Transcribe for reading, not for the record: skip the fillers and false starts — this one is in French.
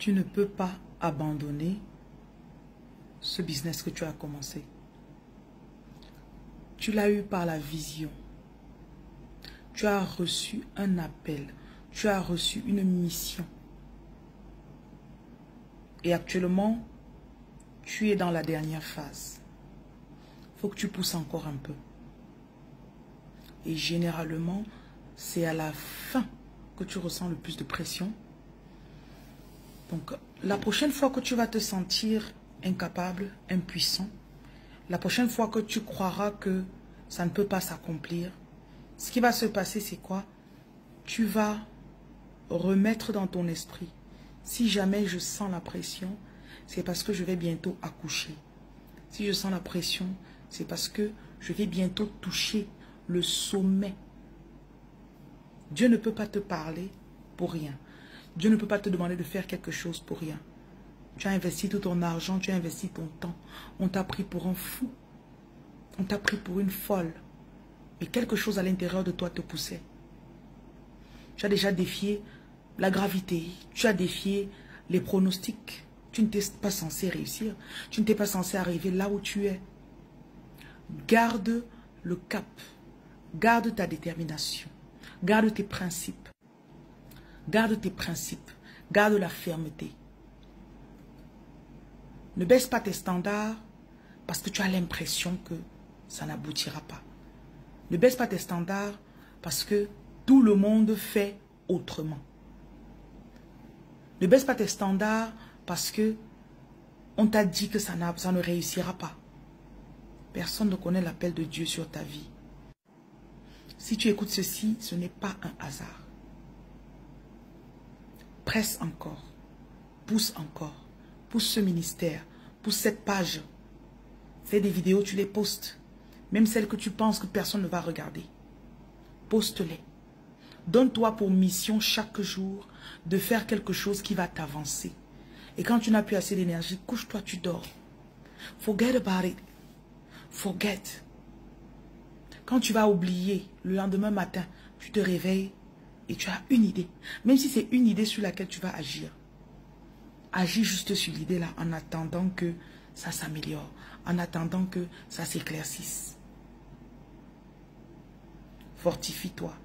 Tu ne peux pas abandonner ce business que tu as commencé. Tu l'as eu par la vision. Tu as reçu un appel. Tu as reçu une mission. Et actuellement, tu es dans la dernière phase. Il faut que tu pousses encore un peu. Et généralement, c'est à la fin que tu ressens le plus de pression. Donc, la prochaine fois que tu vas te sentir incapable, impuissant, la prochaine fois que tu croiras que ça ne peut pas s'accomplir, ce qui va se passer, c'est quoi? Tu vas remettre dans ton esprit, si jamais je sens la pression, c'est parce que je vais bientôt accoucher. Si je sens la pression, c'est parce que je vais bientôt toucher le sommet. Dieu ne peut pas te parler pour rien. Dieu ne peut pas te demander de faire quelque chose pour rien. Tu as investi tout ton argent, tu as investi ton temps. On t'a pris pour un fou. On t'a pris pour une folle. Mais quelque chose à l'intérieur de toi te poussait. Tu as déjà défié la gravité. Tu as défié les pronostics. Tu n'étais pas censé réussir. Tu n'étais pas censé arriver là où tu es. Garde le cap. Garde ta détermination. Garde tes principes. Garde tes principes. Garde la fermeté. Ne baisse pas tes standards parce que tu as l'impression que ça n'aboutira pas. Ne baisse pas tes standards parce que tout le monde fait autrement. Ne baisse pas tes standards parce que on t'a dit que ça ne réussira pas. Personne ne connaît l'appel de Dieu sur ta vie. Si tu écoutes ceci, ce n'est pas un hasard. Presse encore. Pousse encore. Pousse ce ministère. Pousse cette page. Fais des vidéos, tu les postes. Même celles que tu penses que personne ne va regarder. Poste-les. Donne-toi pour mission chaque jour de faire quelque chose qui va t'avancer. Et quand tu n'as plus assez d'énergie, couche-toi, tu dors. Forget about it. Forget. Quand tu vas oublier, le lendemain matin, tu te réveilles et tu as une idée. Même si c'est une idée sur laquelle tu vas agir. Agis juste sur l'idée là en attendant que ça s'améliore. En attendant que ça s'éclaircisse. Fortifie-toi.